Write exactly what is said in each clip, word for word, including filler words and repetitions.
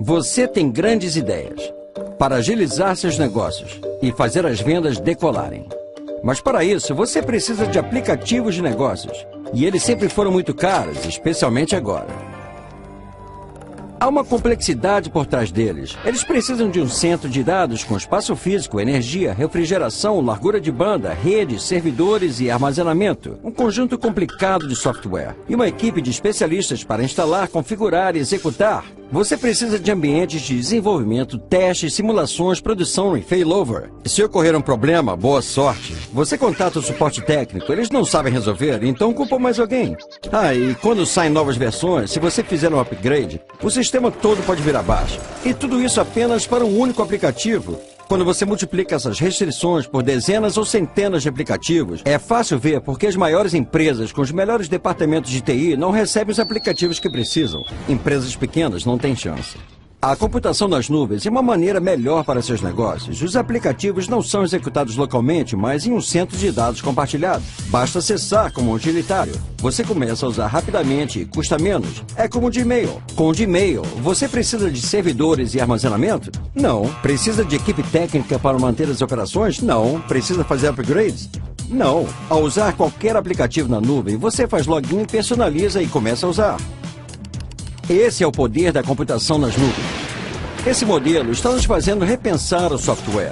Você tem grandes ideias para agilizar seus negócios e fazer as vendas decolarem. Mas para isso, você precisa de aplicativos de negócios. E eles sempre foram muito caros, especialmente agora. Há uma complexidade por trás deles. Eles precisam de um centro de dados com espaço físico, energia, refrigeração, largura de banda, redes, servidores e armazenamento. Um conjunto complicado de software. E uma equipe de especialistas para instalar, configurar e executar. Você precisa de ambientes de desenvolvimento, testes, simulações, produção e failover. E se ocorrer um problema, boa sorte. Você contata o suporte técnico, eles não sabem resolver, então culpa mais alguém. Ah, e quando saem novas versões, se você fizer um upgrade, o sistema todo pode vir abaixo. E tudo isso apenas para um único aplicativo. Quando você multiplica essas restrições por dezenas ou centenas de aplicativos, é fácil ver porque as maiores empresas com os melhores departamentos de T I não recebem os aplicativos que precisam. Empresas pequenas não têm chance. A computação nas nuvens é uma maneira melhor para seus negócios. Os aplicativos não são executados localmente, mas em um centro de dados compartilhado. Basta acessar como um utilitário. Você começa a usar rapidamente e custa menos. É como o Gmail. Com o Gmail, você precisa de servidores e armazenamento? Não. Precisa de equipe técnica para manter as operações? Não. Precisa fazer upgrades? Não. Ao usar qualquer aplicativo na nuvem, você faz login, personaliza e começa a usar. Esse é o poder da computação nas nuvens. Esse modelo está nos fazendo repensar o software.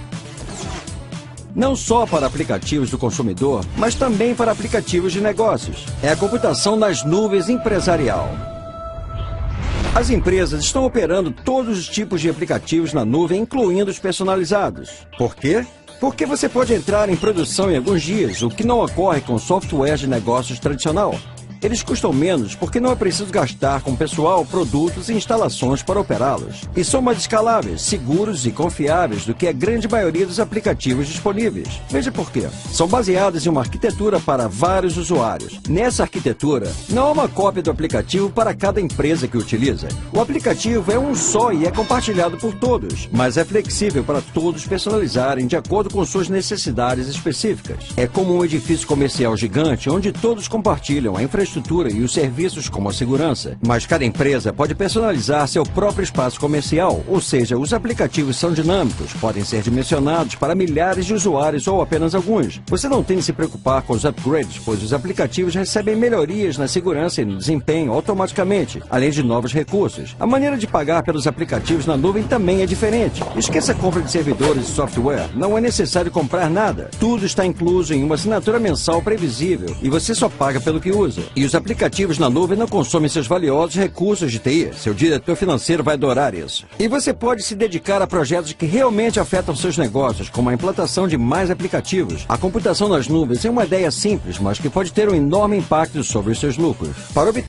Não só para aplicativos do consumidor, mas também para aplicativos de negócios. É a computação nas nuvens empresarial. As empresas estão operando todos os tipos de aplicativos na nuvem, incluindo os personalizados. Por quê? Porque você pode entrar em produção em alguns dias, o que não ocorre com software de negócios tradicional. Eles custam menos porque não é preciso gastar com pessoal, produtos e instalações para operá-los. E são mais escaláveis, seguros e confiáveis do que a grande maioria dos aplicativos disponíveis. Veja por quê. São baseados em uma arquitetura para vários usuários. Nessa arquitetura, não há uma cópia do aplicativo para cada empresa que utiliza. O aplicativo é um só e é compartilhado por todos, mas é flexível para todos personalizarem de acordo com suas necessidades específicas. É como um edifício comercial gigante onde todos compartilham a infraestrutura e os serviços como a segurança, mas cada empresa pode personalizar seu próprio espaço comercial, ou seja, os aplicativos são dinâmicos, podem ser dimensionados para milhares de usuários ou apenas alguns. Você não tem de se preocupar com os upgrades, pois os aplicativos recebem melhorias na segurança e no desempenho automaticamente, além de novos recursos. A maneira de pagar pelos aplicativos na nuvem também é diferente. Esqueça a compra de servidores e software, não é necessário comprar nada. Tudo está incluso em uma assinatura mensal previsível e você só paga pelo que usa. E os aplicativos na nuvem não consomem seus valiosos recursos de T I. Seu diretor financeiro vai adorar isso. E você pode se dedicar a projetos que realmente afetam seus negócios, como a implantação de mais aplicativos. A computação nas nuvens é uma ideia simples, mas que pode ter um enorme impacto sobre os seus lucros. Para obter